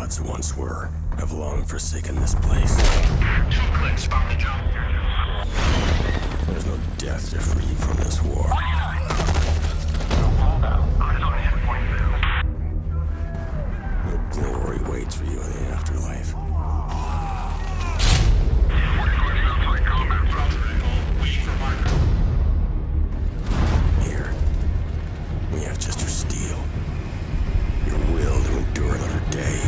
gods once were have long forsaken this place. 2 clicks from the jump. There's no death to free you from this war. No glory waits for you in the afterlife. Here, we have just your steel. Your will to endure another day.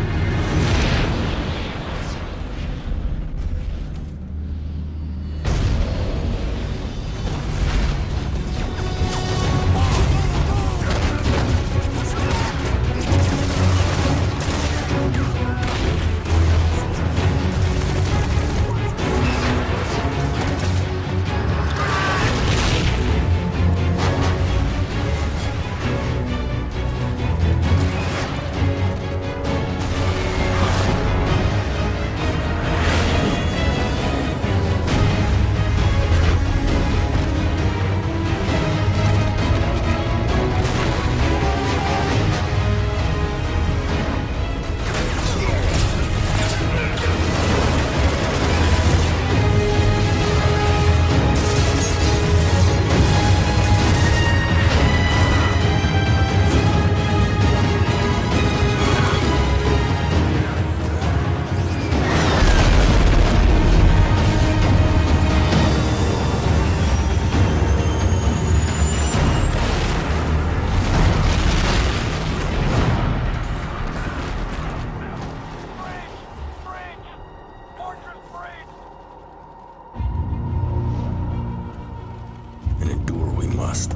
And endure we must.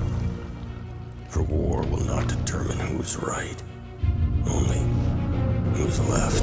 For war will not determine who's right, only who's left.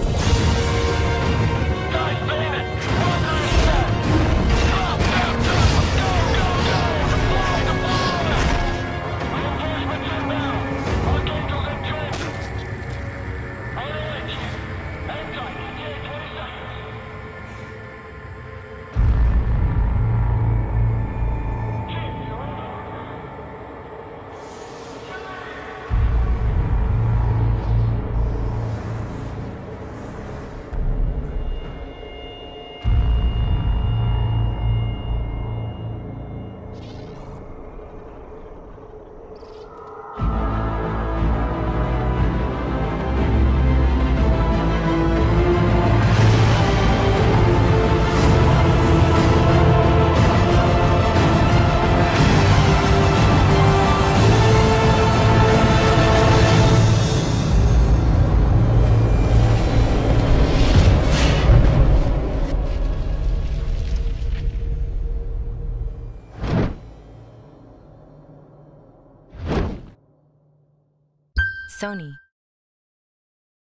Sony.